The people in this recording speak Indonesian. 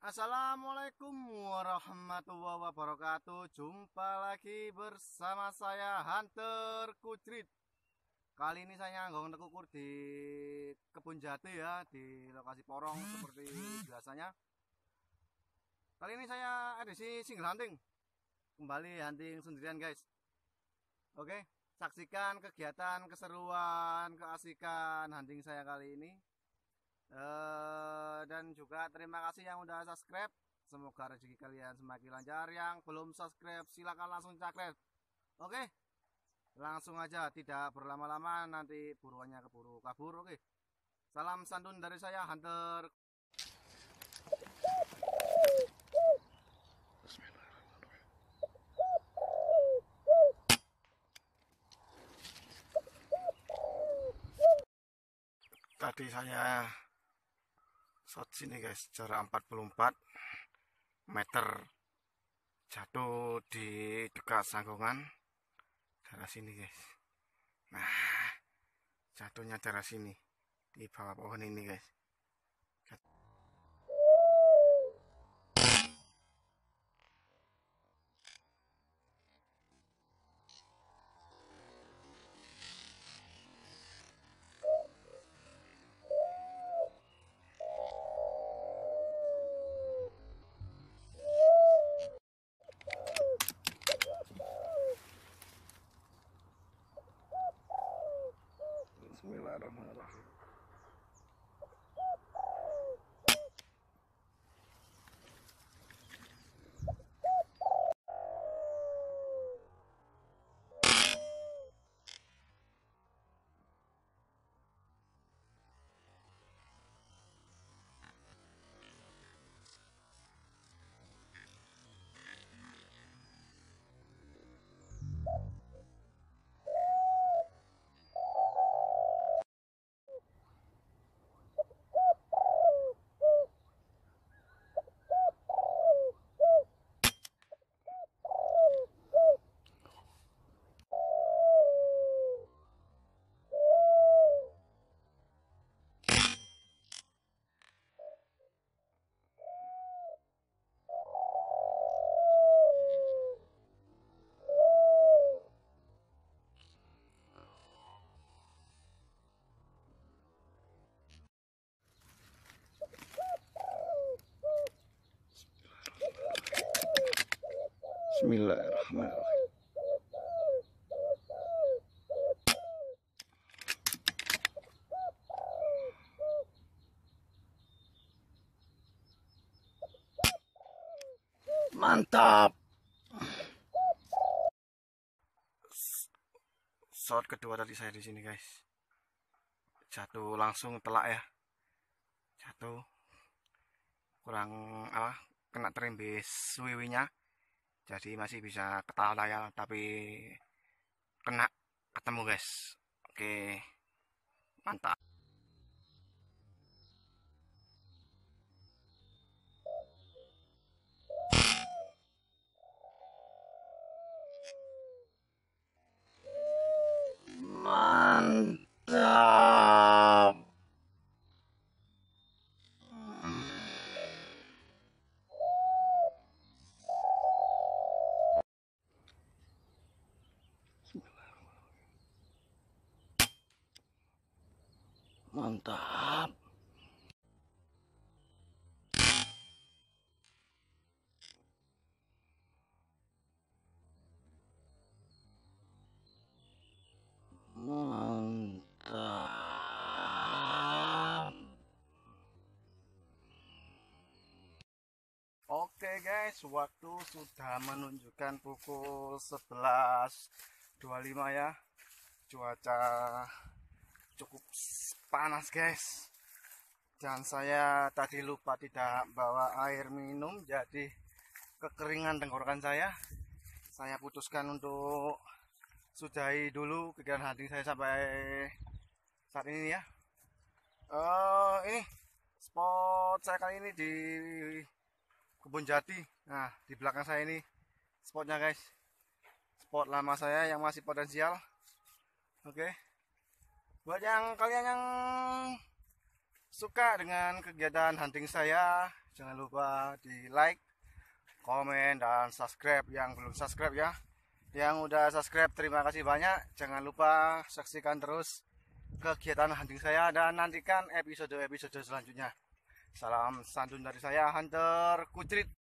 Assalamualaikum warahmatullahi wabarakatuh. Jumpa lagi bersama saya Hunter Kudrit. Kali ini saya nggong kukur di kebun jati ya, di lokasi porong seperti biasanya. Kali ini saya edisi single hunting. Kembali hunting sendirian guys. Oke, saksikan kegiatan, keseruan, keasikan hunting saya kali ini. Dan juga terima kasih yang udah subscribe. Semoga rezeki kalian semakin lancar. Yang belum subscribe silakan langsung subscribe. Oke, langsung aja, tidak berlama-lama, nanti buruannya keburu kabur. Oke, salam santun dari saya Hunter. Tadi saya shot sini guys, jarak 44 meter, jatuh di dekat sanggongan daerah sini guys. Nah, jatuhnya daerah sini di bawah pohon ini guys. Bismillahirrahmanirrahim. Bismillahirrahmanirrahim. Mantap. Shot kedua tadi saya di sini guys. Jatuh langsung telak ya. Jatuh. Kurang apa? Kena terimbis suwiwinya. Jadi masih bisa ketawa layar, tapi kena ketemu guys. Oke, mantap. Mantap. Mantap. Mantap. Oke guys, waktu sudah menunjukkan pukul 11.25 ya. Cuaca cukup panas guys. Dan saya tadi lupa tidak bawa air minum, jadi kekeringan tenggorokan saya. Saya putuskan untuk sudahi dulu kegiatan hunting saya sampai saat ini ya. Ini spot saya kali ini di kebun jati. Nah, di belakang saya ini spotnya guys. Spot lama saya yang masih potensial. Oke. Buat yang kalian yang suka dengan kegiatan hunting saya, jangan lupa di like, komen, dan subscribe. Yang belum subscribe ya, yang udah subscribe terima kasih banyak. Jangan lupa saksikan terus kegiatan hunting saya dan nantikan episode-episode selanjutnya. Salam santun dari saya, Hunter Kudrit.